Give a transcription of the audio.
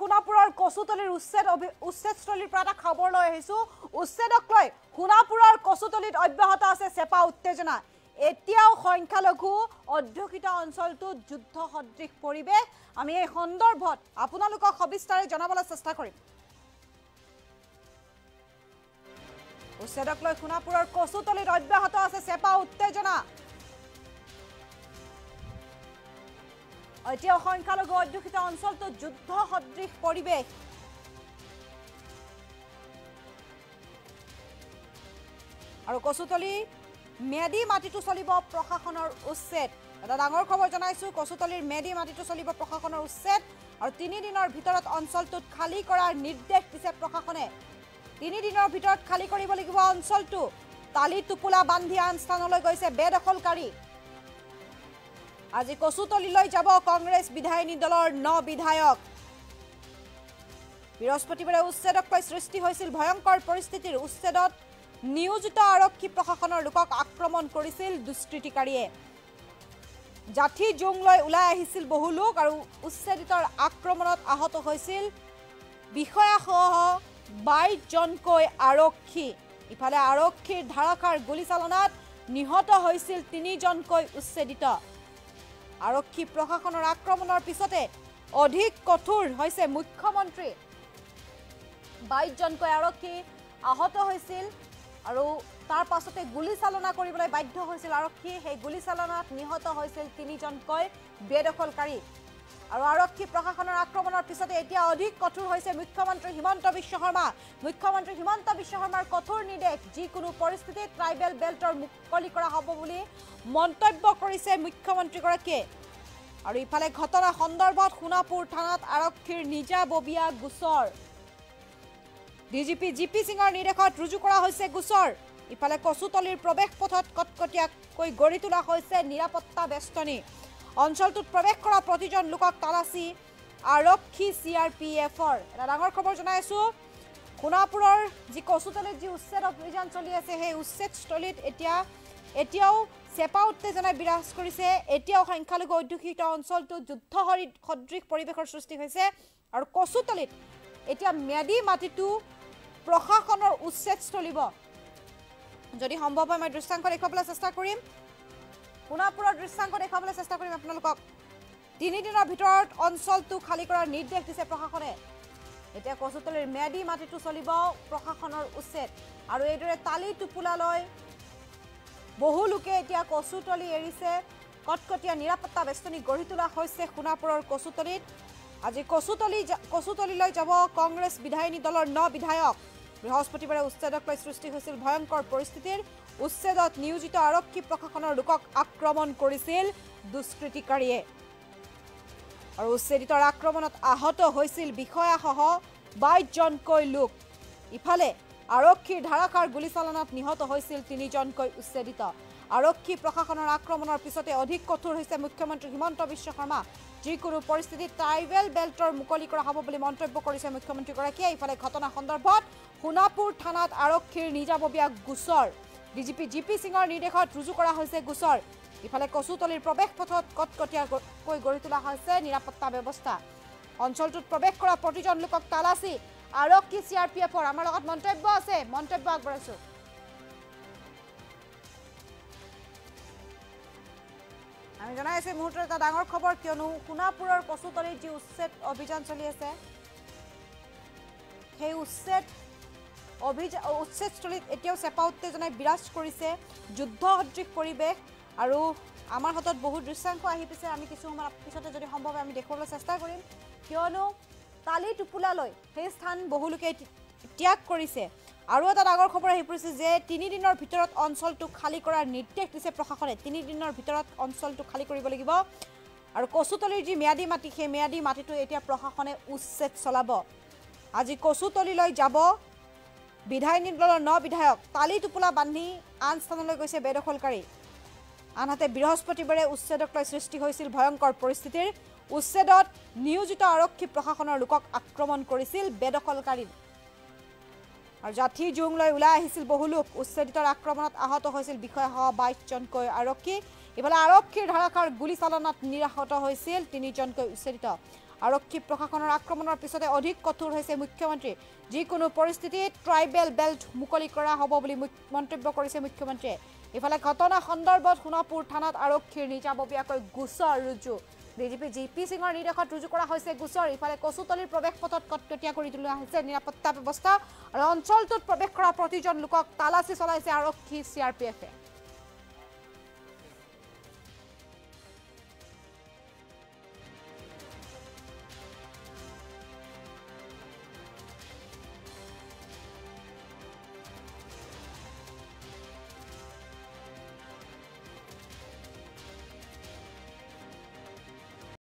সোণাপুৰৰ কচুতলিৰ উচ্ছেদস্থলীৰ পৰা এটা খবৰ লৈ আহিছো উচ্ছেদক লৈ সোণাপুৰৰ কচুতলিত অব্যাহত আছে চেপা উত্তেজনা এতিয়াও সংখ্যালঘু অধ্যুষিত অঞ্চলটো যুদ্ধ সদৃশ পৰিবেশ আমি এই সন্দৰ্ভত আপোনালোকক সবিস্তাৰে জনাবলৈ চেষ্টা কৰিম উচ্ছেদক লৈ সোণাপুৰৰ কচুতলিত অব্যাহত আছে চেপা উত্তেজনা এতিয়াও সংখ্যালঘু অধ্যুষিত অঞ্চলটো যুদ্ধ সদৃশ পৰিবেশ আৰু কচুতলি মেডি মাটিটো চলিব প্ৰশাসনৰ উচ্ছেদ এটা ডাঙৰ খবৰ জনাইছো কচুতলিৰ মেডি মাটিটো চলিব প্ৰশাসনৰ উচ্ছেদ আৰু 3 দিনৰ ভিতৰত অঞ্চলটোত খালি কৰাৰ নিৰ্দেশ দিছে প্ৰশাসনে 3 দিনৰ ভিতৰত খালি কৰিব লাগিব অঞ্চলটো তালি টুপুলা বান্ধি আন স্থানলৈ গৈছে বেদখলকাৰী আজি কচুতলিলৈ যাব কংগ্ৰেছ বিধায়িনী দলৰ 9 বিধায়ক বৃহস্পতিবাৰে উচ্ছেদক লৈ সৃষ্টি হৈছিল ভয়ংকৰ পৰিস্থিতিৰ উচ্ছেদত নিয়োজিত আৰক্ষী প্ৰশাসনৰ লোকক আক্ৰমণ কৰিছিল দুষ্কৃতিকাৰীয়ে জাঠি জুং লৈ উলাই আহিছিল বহু লোক আৰু উচ্ছেদিতৰ আক্ৰমণত আহত হৈছিল বিষয়াসহ 22 জনকৈ আৰক্ষী ইফালে আৰক্ষীৰ ধাৰাসাৰ গুলীচালনাত নিহত হৈছিল 3 জনকৈ উচ্ছেদিত আৰক্ষী প্ৰশাসনৰ আক্ৰমণৰ পিছতে অধিক কঠোৰ হৈছে মুখ্যমন্ত্ৰী 22 জনকৈ আৰক্ষী আহত হৈছিল আৰু তাৰ পাছতে গুলীচালনা কৰিবলৈ বাধ্য হৈছিল আৰক্ষী সেই গুলীচালনাত নিহত হৈছিল 3 জনকৈ বেদখলকাৰী আৰু আৰক্ষী প্ৰশাসনৰ আক্ৰমণৰ পিছতে এতিয়া অধিক কঠোৰ হৈছে মুখ্যমন্ত্ৰী হিমন্ত বিশ্ব শৰ্মাৰ কঠোৰ নিৰ্দেশ যিকোনো পৰিস্থিতিত ট্ৰাইবেল বেল্টৰ মুকলি কৰা হ'ব বুলি মন্তব্য কৰিছে মুখ্যমন্ত্ৰীগৰাকীয়ে আৰু ইফালে ঘটনা সন্দৰ্ভত সোণাপুৰ থানাত আৰক্ষীৰ নিজাববীয়া গোচৰ ডিজিপি জিপি সিঙৰ নিৰ্দেশত ৰুজু কৰা হৈছে গোচৰ ইফালে কচুতলিৰ প্ৰৱেশ পথত কটকটীয়াকৈ গঢ়ি তোলা হৈছে নিৰাপত্তা বেষ্টনী অঞ্চলটোত প্ৰৱেশ কৰা প্ৰতিজন লোকক তালাচী আৰক্ষী চিআৰপিএফৰ এটা ডাঙৰ খবৰ জনাইছো সোণাপুৰৰ যি কচুতলিত যি উচ্ছেদ অভিযান চলি আছে সেই উচ্ছেদস্থলীত এতিয়াও চেপা উত্তেজনাই বিৰাজ কৰিছে এতিয়াও সংখ্যালঘু অধ্যুষিত অঞ্চলটো যুদ্ধ সদৃশ পৰিৱেশৰ সৃষ্টি হৈছে আৰু কচুতলিত এতিয়া মেডি মাটিটো প্ৰশাসনৰ উচ্ছেদ চলিব যদি সম্ভৱ হয় মই দৃশ্যাংশ দেখুৱাবলৈ চেষ্টা কৰিম সোণাপুৰৰ দৃশ্যাংশ দেখুৱাবলৈ চেষ্টা কৰিম আপোনালোকক 3 দিনৰ ভিতৰত অঞ্চলটো খালি কৰাৰ নিৰ্দেশ দিছে প্ৰশাসনে এতিয়া কচুতলিৰ মেডি মাটিটো চলিব প্ৰশাসনৰ উচ্ছেদ আৰু এইদৰে তালি টুপুলালৈ বহু লোকে এতিয়া কচুতলি এৰিছে কটকটীয়া নিৰাপত্তা বেষ্টনী গঢ়ি তোলা হৈছে সোণাপুৰৰ কচুতলিত আজি কচুতলিলৈ যাব কংগ্ৰেছ বিধায়িনী দলৰ 9 বিধায়ক বৃহস্পতিবাৰে উচ্ছেদক লৈ সৃষ্টি হৈছিল ভয়ংকৰ পৰিস্থিতিৰ উচ্ছেদত নিয়োজিত আৰক্ষী প্ৰশাসনৰ লোকক আক্ৰমণ কৰিছিল দুষ্কৃতিকাৰীয়ে আৰু উচ্ছেদিতৰ আক্ৰমণত আহত হৈছিল বিষয়াসহ 22 জনকৈ লোক ইফালে আৰক্ষীৰ ধাৰাসাৰ গুলীচালনাত নিহত হৈছিল 3 জনকৈ উচ্ছেদিত আৰক্ষী প্ৰশাসনৰ আক্ৰমণৰ পিছতে অধিক কঠোৰ হৈছে মুখ্যমন্ত্ৰী হিমন্ত বিশ্ব শৰ্মা যিকোনো পৰিস্থিতিত ট্ৰাইবেল বেল্টৰ মুকলি কৰা হ'ব বুলি মন্তব্য কৰিছে মুখ্যমন্ত্ৰীগৰাকীয়ে ইফালে ঘটনা সন্দৰ্ভত সোণাপুৰ থানাত আৰক্ষীৰ নিজাববীয়া গোচৰ ডিজিপি জিপি সিঙৰ নিৰ্দেশত ৰুজু কৰা হৈছে গোচৰ ইফালে কচুতলিৰ প্ৰৱেশ পথত কটকটীয়াকৈ গঢ়ি তোলা হৈছে নিৰাপত্তা ব্যৱস্থা অঞ্চলটোত প্ৰৱেশ কৰা প্ৰতিজন লোকক তালাচী আৰক্ষী চিআৰপিএফৰ আমাৰ লগত মন্তব্য আছে মন্তব্য আগবঢ়াইছো আমি জনাইছো মুহূৰ্তত এটা ডাঙৰ খবৰ কিয়নো সোণাপুৰৰ কচুতলিৰ যি উচ্ছেদ অভিযান চলি আছে সেই উচ্ছেদস্থলীত এতিয়াও চেপা উত্তেজনাই বিৰাজ কৰিছে যুদ্ধ সদৃশ পৰিৱেশ আৰু আমাৰ হাতত বহুত দৃশ্যাংশ আহি পিছে আমি কিছু সময় পিছতে যদি সম্ভৱ আমি দেখুৱাবলৈ চেষ্টা কৰিম কিয়নো তালি টুপুলালৈ সেই স্থান বহু লোকে ত্যাগ কৰিছে আৰু এটা ডাঙৰ খবৰ আহি পৰিছে যে 3 দিনৰ ভিতৰত অঞ্চলটো খালি কৰাৰ নিৰ্দেশ দিছে প্ৰশাসনে 3 দিনৰ ভিতৰত অঞ্চলটো খালি কৰিব লাগিব আৰু কচুতলিৰ যি ম্যাদী মাটি সেই ম্যাদী মাটিটো এতিয়া প্ৰশাসনে উচ্ছেদ চলাব আজি কচুতলিলৈ যাব বিধায়িনী দলৰ 9 বিধায়ক তালি টুপুলা বান্ধি আন স্থানলৈ গৈছে বেদখলকাৰী আনহাতে বৃহস্পতিবাৰে উচ্ছেদক লৈ সৃষ্টি হৈছিল ভয়ংকৰ পৰিস্থিতিৰ উচ্ছেদত নিয়োজিত আৰক্ষী প্ৰশাসনৰ লোকক আক্ৰমণ কৰিছিল বেদখলকাৰী আৰু জাঠি জুং লৈ উলাই আহিছিল বহু লোক উচ্ছেদিতৰ আক্ৰমণত আহত হৈছিল বিষয়াসহ 22 জনকৈ আৰক্ষী ইফালে আৰক্ষীৰ ধাৰাসাৰ গুলীচালনাত নিহত হৈছিল 3 জনকৈ উচ্ছেদিত আৰক্ষী প্ৰশাসনৰ আক্ৰমণৰ পিছতে অধিক কঠোৰ হৈছে মুখ্যমন্ত্ৰী যিকোনো পৰিস্থিতিত ট্ৰাইবেল বেল্ট মুকলি কৰা হ'ব বুলি মন্তব্য কৰিছে মুখ্যমন্ত্ৰীয়ে ইফালে ঘটনা সন্দৰ্ভত সোণাপুৰ থানাত আৰক্ষীৰ নিজাববীয়াকৈ গোচৰ ৰুজু ডিজিপি জিপি সিঙৰ নিৰ্দেশত ৰুজু কৰা হৈছে গোচৰ ইফালে কচুতলিৰ প্ৰৱেশ পথত কটকটীয়া কৰি তোলা হৈছে নিৰাপত্তা ব্যৱস্থা আৰু অঞ্চলটোত প্ৰৱেশ কৰা প্ৰতিজন লোকক তালাচী চলাইছে আৰক্ষী চিআৰপিএফে